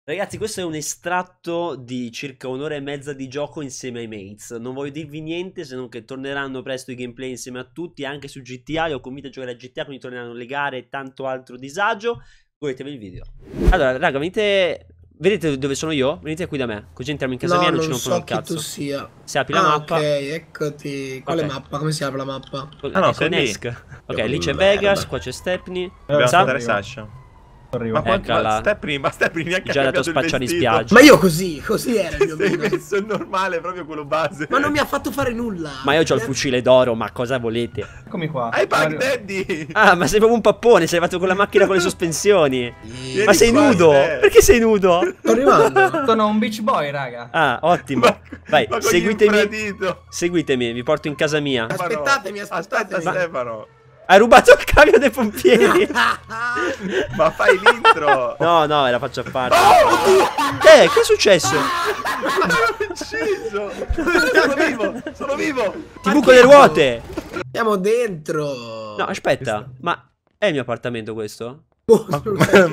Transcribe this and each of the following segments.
Ragazzi, questo è un estratto di circa un'ora e mezza di gioco insieme ai mates. Non voglio dirvi niente se non che torneranno presto i gameplay insieme a tutti, anche su GTA. Io ho convinto a giocare a GTA, quindi torneranno le gare e tanto altro disagio. Godetevi il video. Allora, raga, venite... Vedete dove sono io? Venite qui da me, così entriamo in casa mia e non ci rompono il cazzo. Tu sia. Si apri la mappa. Ok, eccoti. Quale Ok. mappa? Come si apre la mappa? No, con Esk. Ok, lì c'è Vegas, qua c'è Stepney. Dobbiamo Sa? aspettare Sasha. Ma quanto Stepney neanche già dato spacciare in spiaggia. Ma io così era il mio Sei meno. messo è normale, proprio quello base. Ma non mi ha fatto fare nulla. Ma io ho il fucile d'oro, ma cosa volete? Eccomi qua. Hai Pug Daddy! Ah, ma sei proprio un pappone, sei arrivato con la macchina con le sospensioni. Vieni Ma sei qua, nudo? Ste. Perché sei nudo? Sto arrivando. Sono un beach boy, raga. Ah, ottimo. Vai, ma con seguitemi. l'infradito. Seguitemi, vi porto in casa mia. Aspettatemi. Aspetta Stefano. Hai rubato il camion dei pompieri. Ma fai l'intro. No, no, la faccio a parte. Che è successo? Sono ucciso. Sono vivo. Ti buco le ruote. Siamo dentro. No, aspetta, ma è il mio appartamento questo? Ma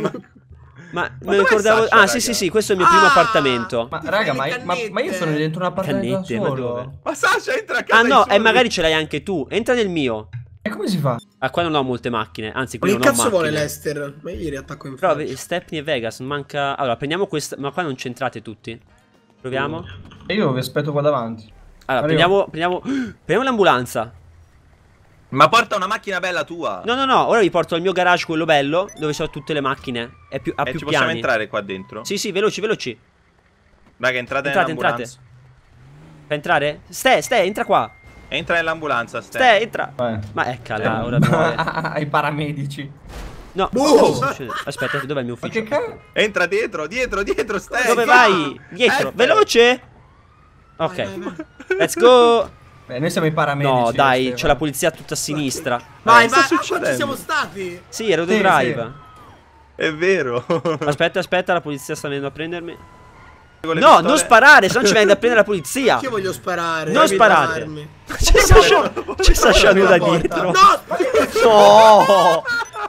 Ma me dov'è lo ricordavo. Sasha, Ah, raga? sì, questo è il mio primo appartamento. Ma raga, ma io sono dentro un appartamento Cannette, da ma solo. dove? Ma Sasha entra a casa. Ah, no, dai e soli. magari ce l'hai anche tu. Entra nel mio. E come si fa? Ah, qua non ho molte macchine. Anzi, qui che non ho cazzo macchine. vuole Lester? Ma io gli riattacco in Però faccia. Stepney e Vegas manca. Allora, prendiamo questa. Ma qua non c'entrate tutti. Proviamo. E io vi aspetto qua davanti. Allora, Arrivo. prendiamo l'ambulanza. Ma porta una macchina bella tua. No, ora vi porto al mio garage, quello bello, dove ho tutte le macchine. Ha E più ci possiamo piani. entrare qua dentro? Sì, veloci. Raga, entrate Entrate. nell'ambulanza. Per entrare? Ste, entra qua. Entra nell'ambulanza, Ste, entra. Vai. Ma eccola, ora muore. Ai paramedici. No, Boh! cosa succede? Aspetta, dov'è il mio Ma ufficio? che cazzo? Entra dietro, stai. Dove vai? Dietro, veloce. Ok, Vai. let's go. Beh, noi siamo i paramedici. No, dai, Stefano. c'è la polizia tutta a sinistra. Vai, sta vai. Qua succedendo? ci siamo stati. Sì, ero the Sì, drive. È vero. Aspetta, la polizia sta venendo a prendermi. Con le No, pistole. non sparare, se no ci viene da prendere la polizia. Io voglio sparare. Non Devi sparate. darmi. C'è Sasha nuda dietro. No, No!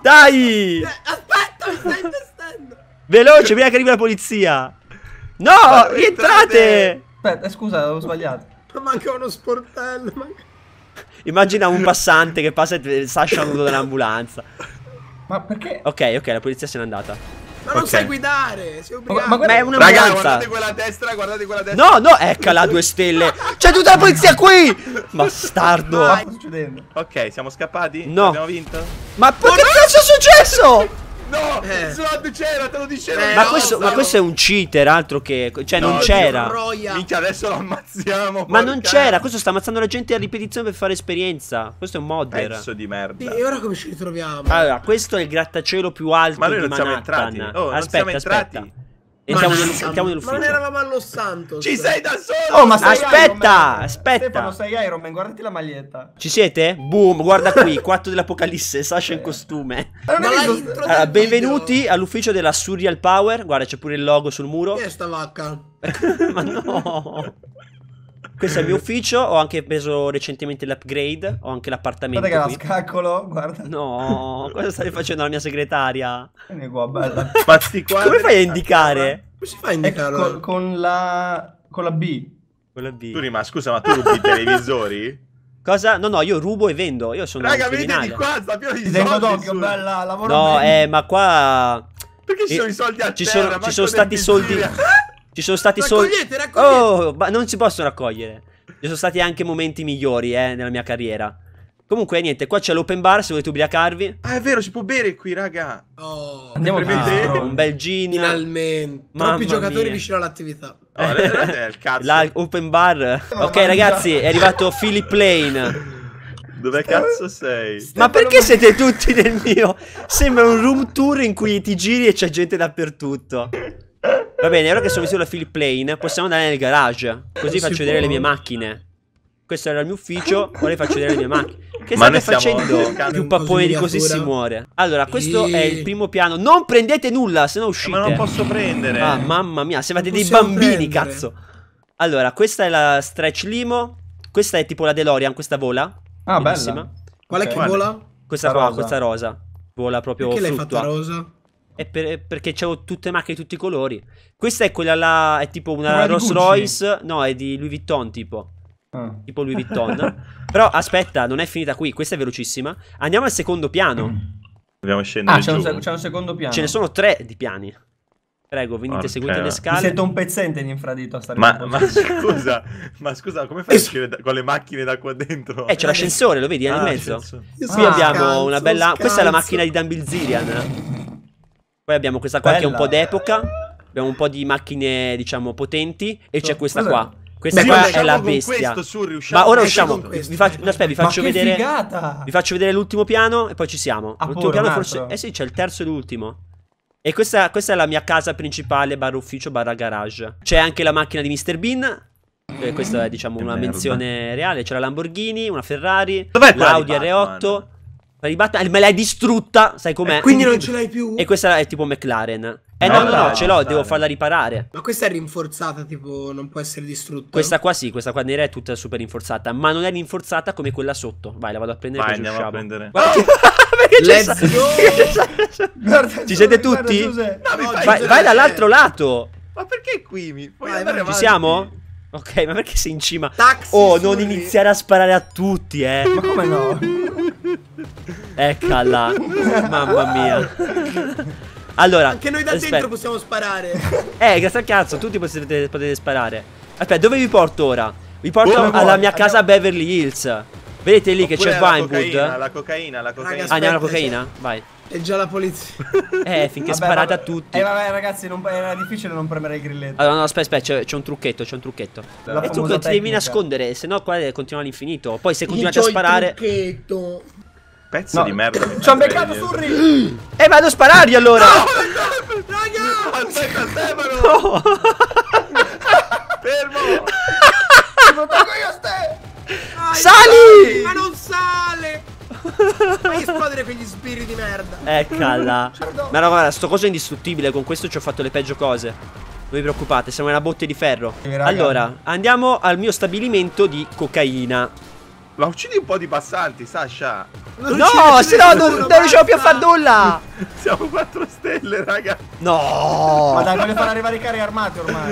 Dai! aspetta, mi stai investendo. Veloce, prima che arrivi la polizia. No, Ma rientrate! Aspetta, scusa, avevo sbagliato. Ma manca uno sportello. Immagina un passante che passa e Sasha nudo dall'ambulanza. Ma perché? Ok, la polizia se n'è andata. Ma non Ok. sai guidare. Sei ubriaco. Ma Ma è Raga, un'ambulanza. guardate quella destra, No, eccola, 2 stelle. C'è tutta la polizia qui! Bastardo. Ma cosa sta succedendo? Ok, siamo scappati? No. Abbiamo vinto? Ma che cazzo è successo? No, il slot c'era, te lo dicevo. Eh, Ma no, questo è un cheater, altro che. Cioè, non No, c'era. Roia. Minchia, adesso lo ammazziamo. Ma non porca- c'era, questo sta ammazzando la gente a ripetizione per fare esperienza. Questo è un modder. Pezzo di merda. Sì, e ora come ci ritroviamo? Allora, questo è il grattacielo più alto Ma noi di non siamo Manhattan. entrati. Oh, non aspetta, siamo aspetta. entrati. Entriamo Ma non nell'ufficio. eravamo a Los Santos. Ci sei da solo. Oh, ma sei Iron Aspetta, Man. aspetta. Stefano, sei Iron Man, guardati la maglietta. Ci siete? Boom, guarda qui, 4 dell'Apocalisse, Sasha in costume. Ma non Ma hai l'hai visto? intro Allora, del benvenuti video. all'ufficio della Surreal Power. Guarda, c'è pure il logo sul muro. Chi è sta vacca? Ma no. Questo è il mio ufficio. Ho anche preso recentemente l'upgrade. Ho anche l'appartamento Guarda che la qui. scaccolo, guarda. No, cosa stai facendo alla mia segretaria? Vieni qua, bella. Fatti qua. Come fai a indicare? Come si fa a Ecco, indicarlo? con la B. Quella B. Ma scusa, ma tu rubi i televisori? Cosa? No, io rubo e vendo. Io sono Raga, un venite criminale. di qua, sta pieno di Ti tengo soldi d'occhio, su. bella, lavoro No, bene. ma qua Perché ci sono i soldi a ci terra? sono, manco ci sono del stati soldi. benzina. Ci sono stati soldi. Raccogliete. Oh, ma non si possono raccogliere. Ci sono stati anche momenti migliori, nella mia carriera. Comunque, niente, qua c'è l'open bar se volete ubriacarvi. Ah, è vero, si può bere qui, raga. Oh, Andiamo per me a te? Un bel gin. finalmente. Mamma Troppi giocatori mia. vicino all'attività. No, è il cazzo. La open bar. Ok, ragazzi, è arrivato Philip Lane. Dove cazzo sei? Ma perché siete tutti nel mio? Sembra un room tour in cui ti giri e c'è gente dappertutto. Va bene, ora che sono vissuto da Philip Lane, possiamo andare nel garage. Così Si faccio può. vedere le mie macchine. Questo era il mio ufficio, ora vi faccio vedere le mie macchine. Che Ma state noi stiamo facendo? cercando Più un po' pappone di di così miniatura. si muore. Allora, questo Sì. è il primo piano. Non prendete nulla, se no uscite. Ma non posso prendere. Ah, mamma mia, sembrate dei possiamo bambini, prendere. cazzo. Allora, questa è la stretch limo. Questa è tipo la DeLorean, questa vola. Ah, Bellissima. bella. Qual è Ok. che vola? Questa La qua, rosa. questa rosa. Vola proprio Perché l'hai fatta fluttua. rosa? perché c'ho tutte macchine di tutti i colori. Questa è quella là, è tipo una Quella di Rolls Gucci? Royce. No, è di Louis Vuitton tipo. Tipo Louis Vuitton. Però aspetta, non è finita qui. Questa è velocissima. Andiamo al secondo piano. Dobbiamo scendere c'è giù. un secondo piano. Ce ne sono 3 di piani. Prego, venite, Porca, seguite le mi Mi scale. sento un pezzente in infradito a stare Ma scusa, come fai a uscire con le macchine da qua dentro? C'è l'ascensore, lo vedi? È nel mezzo. cazzo. Qui abbiamo una bella. Questa è la macchina di Dan Bilzerian. Poi abbiamo questa qua che è un po' d'epoca. Abbiamo un po' di macchine, diciamo, potenti. E c'è questa qua. Questa qua è la bestia. Ma ora usciamo. Vi faccio vedere. Figata! Vi faccio vedere l'ultimo piano e poi ci siamo. L'ultimo piano forse. Sì, c'è il terzo e l'ultimo. E questa è la mia casa principale, barra ufficio, barra garage. C'è anche la macchina di Mr. Bean. Questa è, diciamo, una menzione reale. C'è la Lamborghini, una Ferrari, l'Audi R8. Me l'hai distrutta, sai com'è? Quindi non ce l'hai più? E questa è tipo McLaren. No, ce l'ho, devo farla riparare. Ma questa è rinforzata, tipo, non può essere distrutta. Questa qua sì, questa qua nera è tutta super rinforzata. Ma non è rinforzata come quella sotto. Vai, la vado a prendere. Vai, così andiamo a usciamo. prendere. Let's go! Ci siete tutti? Vai dall'altro lato. Ma perché qui? Puoi Vai, andare vai, avanti? Ci siamo? Ok, ma perché sei in cima? Taxi Non Surri. iniziare a sparare a tutti, Ma come no? Eccola. Mamma mia. Allora, Anche noi da dentro possiamo sparare. grazie al cazzo, tutti potete sparare. Aspetta, dove vi porto ora? Vi porto Dove alla vuoi? mia casa a Beverly Hills. Vedete lì che Oppure c'è la Vinewood? cocaina, la cocaina. Ragazzi, Andiamo alla aspetta, cocaina? Vai. È già la polizia. Finché sparate a tutti. Vabbè ragazzi, era difficile non premere il grilletto. Allora, no, aspetta, c'è un trucchetto, La E tu famosa ti devi tecnica. nascondere, se no qua continua all'infinito. Poi se Io continuate a c'ho il sparare. trucchetto. Pezzo di merda. Ci ho beccato Surri! Vado a sparargli allora! Raga! Aspetta, Stefano! No! Fermo! Ti proteggo io a te! Sali! Ma non sale! Fai esplodere quegli spiriti di merda. Eccola. Ma no, guarda, sto coso è indistruttibile. Con questo ci ho fatto le peggio cose. Non vi preoccupate, siamo una botte di ferro. Raga. Allora, andiamo al mio stabilimento di cocaina. Ma uccidi un po' di passanti, Sasha. No, se no non riusciamo più a far nulla. Siamo 4 stelle, raga. No. Ma dai, voglio far arrivare i carri armati ormai.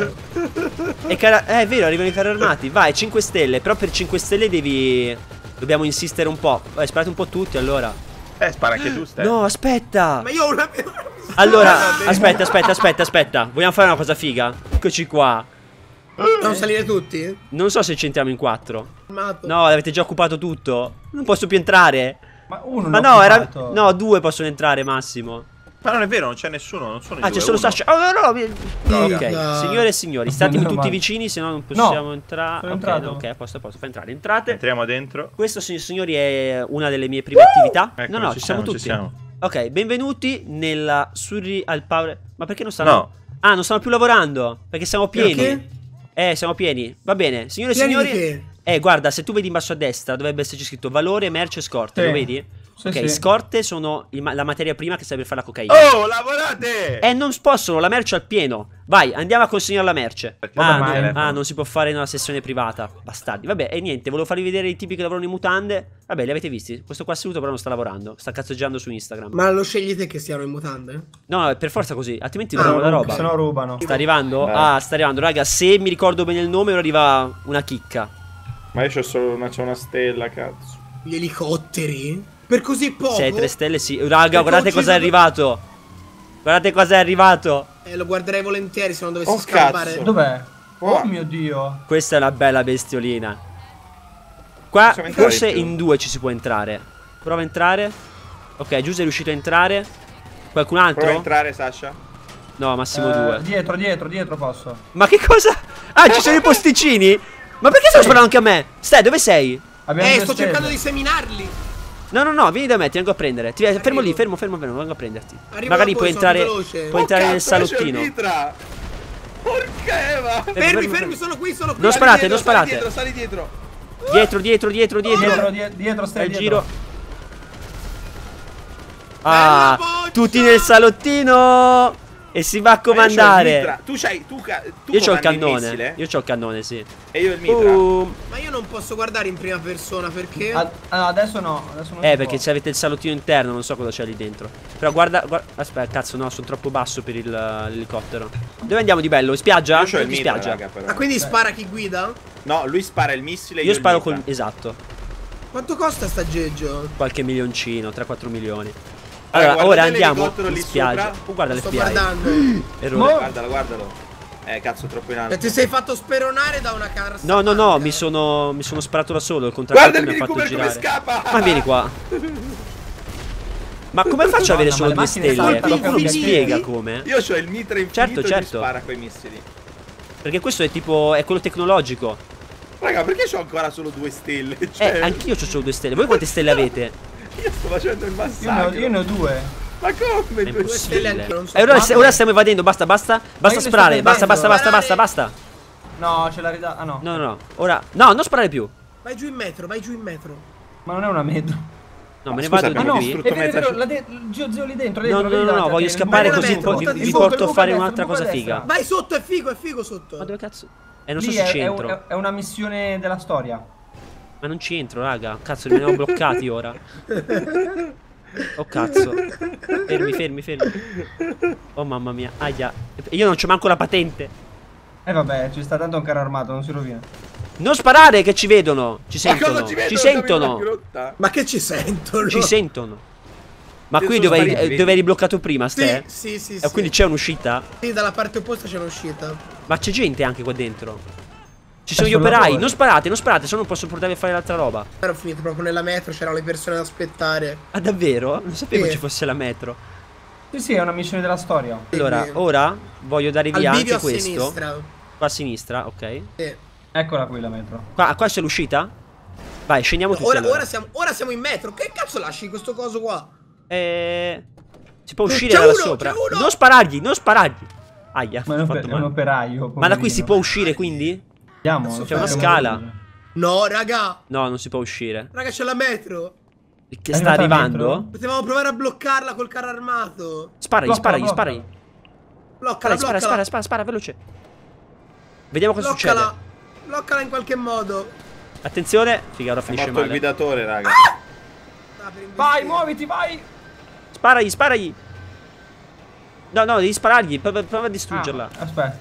È vero, arrivano i carri armati. Vai, 5 stelle. Però per 5 stelle dobbiamo insistere un po'. Vai, sparate un po' tutti allora. Spara anche tu, Stefano. No, aspetta. Ma io ho una... Allora, aspetta. Vogliamo fare una cosa figa? Eccoci qua. Dobbiamo salire tutti? Non so se ci entriamo in 4. Armato. No, avete già occupato tutto. Non posso più entrare. Ma uno Ma l'ho no, occupato. no, 2 possono entrare massimo. Ma non è vero, non c'è nessuno, non sono i Ah, due, c'è solo uno. Sasha. Oh, no. Ok, Figa. signore e signori, statemi Meno tutti male. vicini, se no non possiamo entrare. sono Ok, entrato. no, ok, a posto, fa entrare. Entrate. Entriamo dentro. Questo, signori, è una delle mie prime attività. Ecco, No, ci ci siamo siamo, tutti. ci siamo. Ok, benvenuti nella Surri al Power. Ma perché non stanno? No. Ah, non stanno più lavorando. Perché siamo pieni. Perché? Siamo pieni. Va bene, signore e Pieni di signori. che? Guarda, se tu vedi in basso a destra dovrebbe esserci scritto valore, merce e scorte. Sì. Lo vedi? Sì, Ok, sì. scorte sono la materia prima che serve per fare la cocaina. Oh, lavorate! Non possono, la merce al pieno. Vai, andiamo a consegnare la merce. Perché non mai? Non si può fare in una sessione privata. Bastardi. Vabbè, e niente, volevo farvi vedere i tipi che lavorano in mutande. Vabbè, li avete visti. Questo qua seduto però non sta lavorando. Sta cazzeggiando su Instagram. Ma lo scegli te che stiano in mutande? No, è per forza così. Altrimenti Ah, rubiamo la roba. Se no rubano. Sta arrivando? Dai. Sta arrivando. Raga, se mi ricordo bene il nome, ora arriva una chicca. Ma io c'ho solo una stella, cazzo. Gli elicotteri? Per così poco? 6, 3 stelle, sì. Raga, Perché guardate ho cosa è ucciso- arrivato. Guardate cosa è arrivato. Lo guarderei volentieri se non dovessi Oh, scappare. cazzo. Dov'è? Oh. Oh mio Dio. Questa è una bella bestiolina. Qua Possiamo entrare forse di più. in 2 ci si può entrare. Prova a entrare. Ok, Giuse è riuscito a entrare. Qualcun altro? Prova a entrare, Sasha. No, massimo 2. Dietro posso. Ma che cosa? Ah, ci sono i posticini? Ma perché stanno sparando anche a me? Stai, dove sei? Abbiamo due Sto stelle. cercando di seminarli. No, vieni da me, ti vengo a prendere. Fermo lì, fermo, vengo a prenderti. Arrivo Magari da puoi voi, sono entrare. veloce. Puoi entrare nel salottino. Porca Eva! Fermi, sono qui. Non sparate, non sparate. Sali dietro. Dietro. Dietro, stai Al dietro. giro. Bella Ah, boccia! tutti nel salottino. E si va a comandare. Tu c'hai. Tu Io c'ho il comandi cannone. missile, Io c'ho il cannone, sì. e io il mitra. Ma io non posso guardare in prima persona perché... Adesso no. Adesso non si Perché può. se avete il salottino interno, non so cosa c'è lì dentro. Però guarda. Aspetta, cazzo, no, sono troppo basso per l'elicottero. Dove andiamo di bello? In spiaggia? Io c'ho il In mitra, spiaggia. raga, però. Ah, quindi spara chi guida? No, lui spara il missile. Io sparo il mitra. col. Esatto. Quanto costa sta aggeggio? Qualche milioncino, 3-4 milioni. Allora, Allora, ora guardate andiamo l'elicottero in lì spiaggia. sopra. Oh, guarda le Sto spiagge. guardando. Errore. Guardalo, guardalo. Cazzo, troppo in alto. E ti sei fatto speronare da una carta. No, mi sono sparato da solo. Il contratto Guarda mi ha il fatto come girare. scappa! Ma vieni qua. Ma come faccio ad avere Madonna, solo ma 2 le macchine stelle? stanno Qualcuno mi infiniti. spiega come? Io c'ho il mitra infinito Certo, e lui certo. spara quei missili. Perché questo è tipo. È quello tecnologico. Raga, perché c'ho ancora solo 2 stelle? Cioè, Anch'io ho solo 2 stelle. Voi quante stelle avete? io sto facendo il massacro. Io ne ho 2. Ma come? È 2 stelle impossibile. anche io, non so. E ora, Ma- ora stiamo evadendo. Basta io le sto sparare. Basta. perdendo. Basta. No, ce l'ha ridata. Ah no. No. Ora. No, non sparare più. Vai giù in metro, vai giù in metro. Ma non è una metro. No, me ne Scusa, vado Ah di no, qui. distrutto è vero, mezza è vero, zio lì dentro. No, vedi davanti a voglio te, scappare il buco così buco vi buco porto a buco fare destra, un'altra il buco cosa destra. figa. Vai sotto, è figo sotto. Ma dove cazzo? Non so Lì se è, ci entro. è una missione della storia. Ma non ci entro, raga. Cazzo, rimaniamo bloccati ora. Oh cazzo. Fermi. Oh mamma mia. Aia. Io non c'ho manco la patente. Vabbè, ci sta tanto un carro armato, non si rovina. Non sparare che ci vedono. Ci Ma cosa sentono. ci vedono? Ci sentono. Ma che ci sentono? Ci sentono. Ma Io qui sono dove spariti, eri, vedi? dove eri bloccato prima, Ste? Sì. E quindi c'è un'uscita? Sì, dalla parte opposta c'è un'uscita. Ma c'è gente anche qua dentro. Ci sono gli sono operai. loro. Non sparate, se no non posso portarvi a fare l'altra roba. Ero finito proprio nella metro, c'erano le persone da aspettare. Ah, davvero? Non sapevo Sì. ci fosse la metro. Sì, è una missione della storia. Allora, Quindi, ora voglio dare al via bivio anche a questo. sinistra. Qua a sinistra, ok. Sì. Eccola qui la metro. Qua c'è l'uscita? Vai, scendiamo tutti allora. Ora siamo in metro. Che cazzo lasci questo coso qua? Si può uscire C'è da là uno, sopra. c'è uno! Non sparargli. Aia, Ma ho fatto è un male. operaio. Ma da qui poverino. si può uscire quindi? Andiamo, C'è C'è una Siamo scala. No, raga. No, non si può uscire. Raga, c'è la metro. Che È sta arrivata arrivando? Potevamo provare a bloccarla col carro armato. Sparagli, Bloccala, sparagli. Bloccala, Spara, veloce. Vediamo cosa Bloccala. succede. Bloccala in qualche modo. Attenzione. Figa, ora È finisce morto il male. guidatore, raga. Ah, per Vai, investire. muoviti, vai. Sparagli. No, devi sparargli. Prova a distruggerla. Ah, aspetta.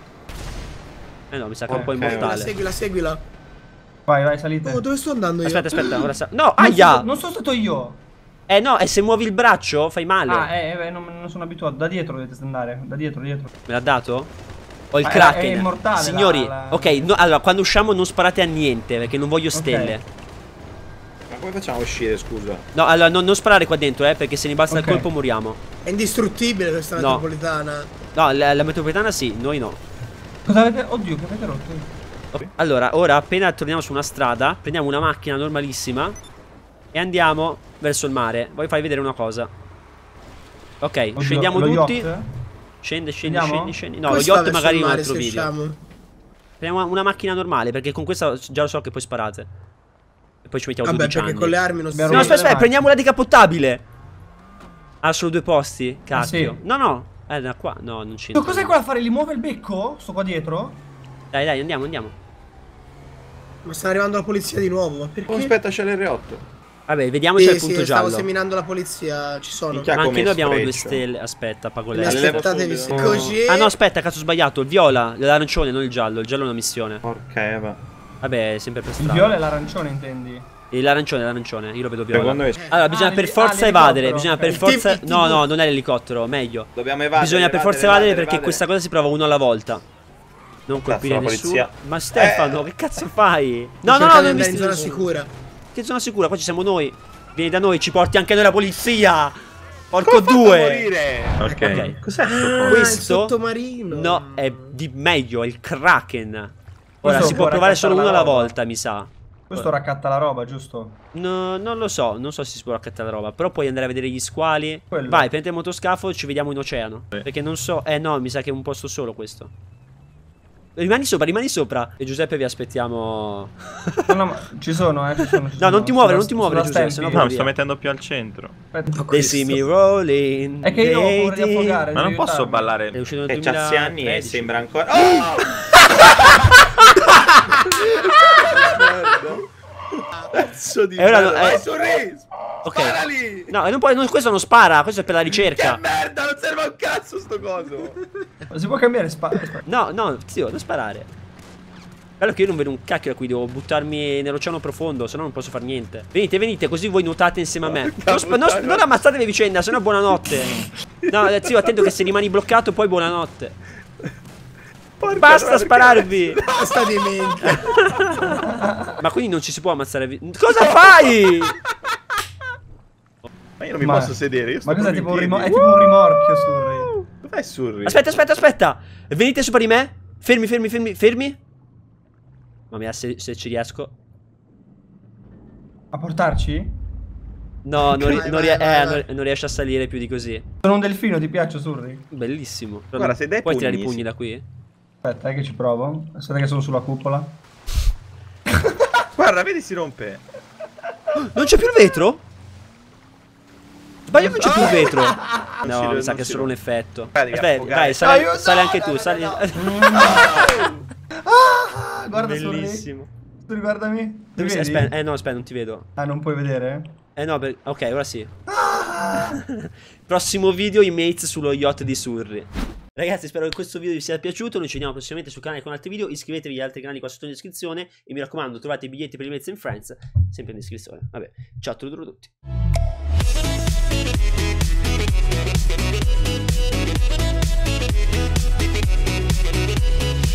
No, mi sa che è un po' Ok, immortale. Seguila. Vai, salite. Oh, dove sto andando io? Aspetta, ora No, Non aia! non sono stato io. No, e se muovi il braccio fai male. Non sono abituato. Da dietro dovete andare. Da dietro. Me l'ha dato? Ho il Ma è Kraken. immortale Signori, la- ok, allora quando usciamo non sparate a niente perché non voglio stelle. Ma come facciamo a uscire, scusa? No, allora non sparare qua dentro, perché se ne basta Ok. il colpo moriamo. È indistruttibile questa No. metropolitana. No, la metropolitana sì, noi no. Cosa avete? Oddio, che avete rotto? Allora, ora appena torniamo su una strada, prendiamo una macchina normalissima e andiamo verso il mare. Voglio farvi vedere una cosa. Ok, Oddio, scendiamo lo tutti. yacht? Scendi. Andiamo? No, Come lo si yacht fa verso magari il in un mare altro se video. usciamo? Prendiamo una macchina normale perché con questa già lo so che poi sparate. E poi ci mettiamo Vabbè, 12 perché anni. con le armi non si Abbiamo No, Ruba aspetta, le prendiamo la decapottabile. Ha solo 2 posti? Cacchio. sì. No. Da qua. No, non Ma c'entra. cos'è quella a fare? Li muove il becco? Sto qua dietro? Dai, andiamo. Ma sta arrivando la polizia di nuovo, ma perché? Oh, aspetta, c'è l'R8. Vabbè, vediamoci Sì, il punto sì, stavo giallo. seminando la polizia, ci sono. Minchia. Ma anche come noi abbiamo 2 sfreccio. stelle. Aspetta, pago Ne lei. levo aspettatevi subito. così. Ah no, aspetta, cazzo ho sbagliato. Il viola, l'arancione, non il giallo. Il giallo è una missione. Porca Eva. Vabbè, è sempre per Il strada. viola e l'arancione, intendi? E l'arancione, io lo vedo viola. Secondo me Allora, bisogna per forza l'elicottero. evadere. Bisogna per Il forza. team- No, non è l'elicottero, meglio. dobbiamo evadere. Bisogna per forza evadere perché questa cosa si prova uno alla volta. Non colpire la nessuno. polizia. Ma Stefano, che cazzo fai? No, Cercate di non andare mi in zona sicura. Che zona sicura? Qua ci siamo noi. Vieni da noi, ci porti anche noi la polizia. Porco Come ho fatto a due. morire? Ok. Cos'è Ah, Questo- il sottomarino. No, è di meglio, è il Kraken. Ora Questo si può può provare solo uno raccattare alla la roba. volta, mi sa. Questo raccatta la roba, giusto? No, non lo so, non so se si può raccattare la roba. Però puoi andare a vedere gli squali. Quello. Vai, prendi il motoscafo, ci vediamo in oceano. Perché non so. No, mi sa che è un posto solo questo. Rimani sopra. E Giuseppe vi aspettiamo. No, ma ci sono, ci sono. No, non ti muovere, Giuseppe, sennò No, mi sto mettendo più al centro. They see me rolling. È che io ho paura di affogare. Ma non posso aiutarmi. ballare. È uscito nel C'ha 6 anni e 2013. sembra ancora... Oh! Cazzo di E ora merda, no, vai, sorriso. Ok. Spara lì. No, non puoi, questo non spara, questo è per la Che ricerca. merda, non serve a un cazzo sto coso. Ma si può cambiare No, zio, non sparare. Bello che io non vedo un cacchio da qui, devo buttarmi nell'oceano profondo, se no non posso fare niente. Venite, così voi nuotate insieme a me. Non ammazzatevi a vicenda, se no buonanotte. No, zio, attento che se rimani bloccato poi buonanotte. Porca Basta porca. spararvi. Basta di mente. Ma quindi non ci si può ammazzare. Cosa fai? Ma io non mi Ma- posso sedere, io sto Ma cos'è proprio tipo in è piedi. tipo un rimorchio, Surri. Dov'è Surri? Aspetta. Venite sopra di me. Fermi. Mamma mia, se ci riesco. A portarci? No, Vai. non riesce a salire più di così. Sono un delfino, ti piace, Surri? Bellissimo. Guarda, se dai puoi pugni, tirare i pugni sì. da qui? Aspetta, che ci provo. Aspetta che sono sulla cupola. Guarda, vedi si rompe. Non c'è più il vetro? Sbaglio, non c'è più il vetro. Non No, si- mi sa non che è si solo un rompe. effetto. Devi Aspetta, affogare. vai, sali Aiuto, anche tu, no, sali. no. Guarda, Surri. Bellissimo. Surri, guardami. Ti Dove sei? vedi? Aspetta, no, aspetta, non ti vedo. Ah, non puoi vedere? No, ok, ora sì. Prossimo video, i mates sullo yacht di Surri. Ragazzi, spero che questo video vi sia piaciuto. Noi ci vediamo prossimamente sul canale con altri video. Iscrivetevi agli altri canali qua sotto in descrizione. E mi raccomando, trovate i biglietti per i Mates and Friends sempre in descrizione. Vabbè, ciao a tutti.